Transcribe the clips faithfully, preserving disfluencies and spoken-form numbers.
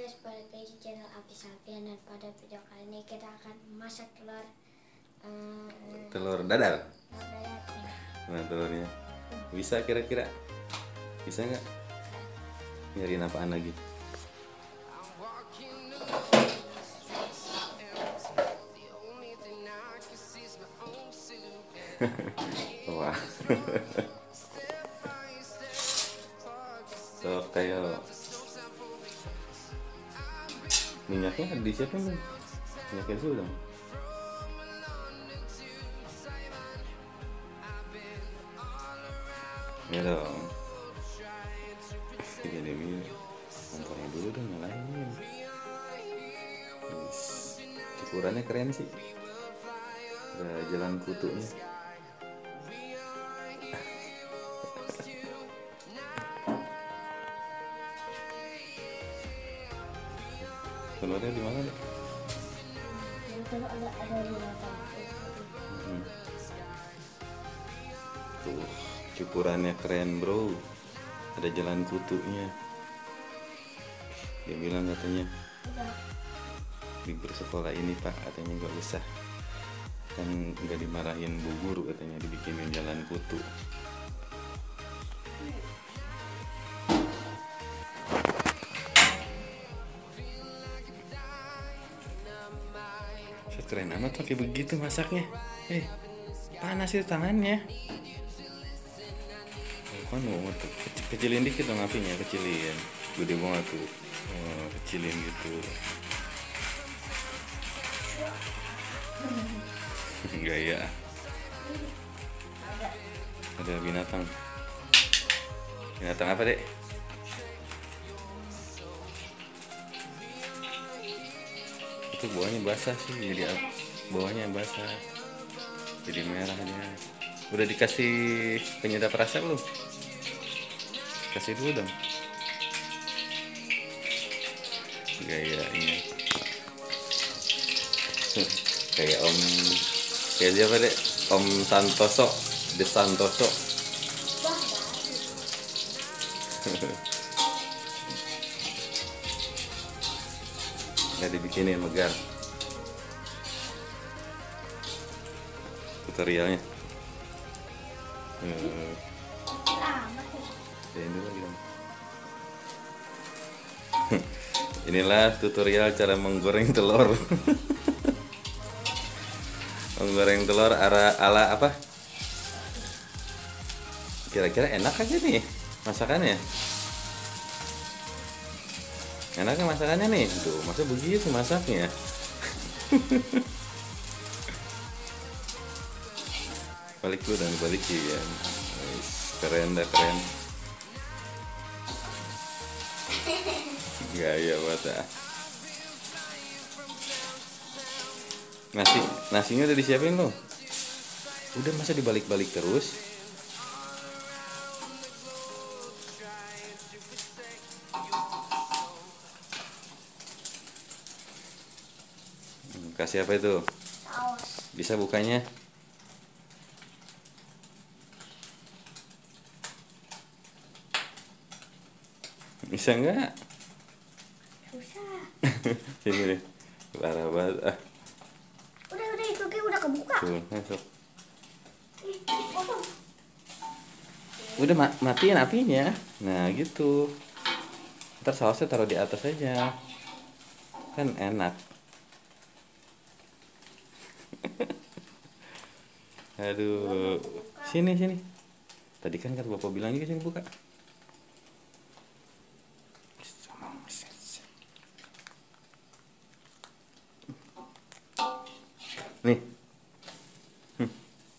guys, balik lagi di channel Alfi Safian, dan pada video kali ini kita akan masak telur uh, telur dadar. telur dadar. Nah, telurnya bisa kira-kira bisa nggak? Nyariin apaan lagi? Wah. So kayak minyaknya disiapin dong, minyaknya dulu dong. Ya dong. Jadi minyak, kompornya dulu dong, nyalain. Terus ukurannya keren sih. Ada jalan kutunya. Telurnya di mana deh? Telur ada ada di belakang. Hmm. Tuh, cukurannya keren bro. Ada jalan kutunya. Dia bilang katanya di bersekolah ini pak, katanya nggak usah, kan nggak dimarahin bu guru, katanya dibikinin jalan kutu. Keren amat pakai begitu masaknya. Eh, panas itu tangannya. Oh, kan mau tuh kecilin dikit dong apinya, kecilin. Gede banget tuh. Oh, kecilin gitu. Gaya. Ada binatang. Binatang apa dek? Itu bawahnya basah sih, jadi bawahnya basah, jadi merah dia. Udah dikasih penyedap rasa belum? Kasih dulu dong. Gaya ini kayak om, kayak siapa dek? Om Santoso, De Santoso. Nggak dibikinin megar tutorialnya. Hmm. Inilah tutorial cara menggoreng telur. Menggoreng telur ala, ala apa? Kira-kira enak aja nih masakannya. Enaknya masakannya nih, tuh masa begitu masaknya. Balik dulu dan balikin ya. Keren dah, keren. Gaya banget. Nasi, nasinya udah disiapin loh. Udah, masa dibalik-balik terus? Kasih apa itu? Saus. Bisa bukanya? Bisa nggak? Susah. Ini deh, parah banget. Ah. Udah udah itu kayak udah kebuka. Tuh, masuk. Ih, potong. Udah ma matiin apinya. Nah gitu. Ntar sausnya taruh di atas aja. Kan enak. Aduh, sini sini. Tadi kan kata bapak bilang juga sini buka. Nih. Hmm.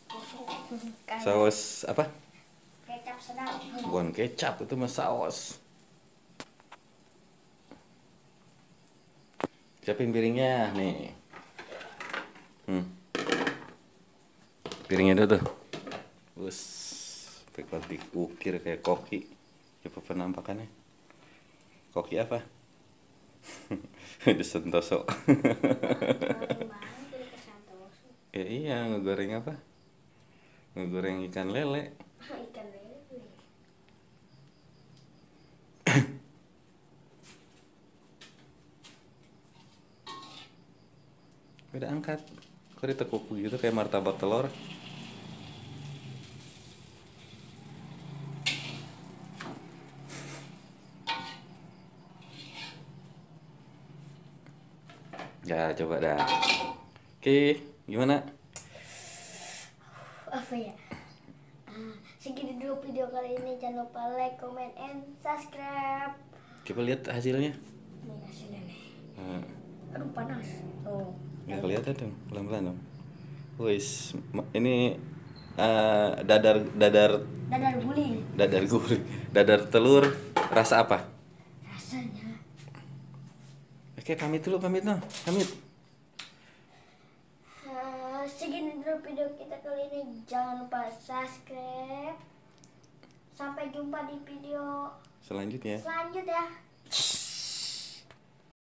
Saus apa? Kecap sedang. Bukan kecap, itu mah saus. Siapin piringnya nih. Hmm. Piringnya dulu tuh. Bus, pekot diukir kayak koki. Coba penampakannya. Koki apa? De Santoso. Ya iya, ngegoreng apa? Ngegoreng ikan lele. Ikan lele. Udah angkat. Kok ditekuk begitu kayak martabak telur? Ya coba dah. Oke, gimana? Apa ya? Ah, segini dulu video kali ini. Jangan lupa like, comment, and subscribe. Coba lihat hasilnya. Ini hasilnya nih. Nah, Aduh panas. Oh. nggak kelihatan dong, pelan-pelan dong. Wis, ma- ini eh, dadar dadar Dadar guling. dadar gurih, dadar telur rasa apa? Rasanya. Oke, pamit dulu, pamit no, pamit. Ah, segini dulu video kita kali ini. Jangan lupa subscribe. Sampai jumpa di video Selanjutnya. selanjutnya.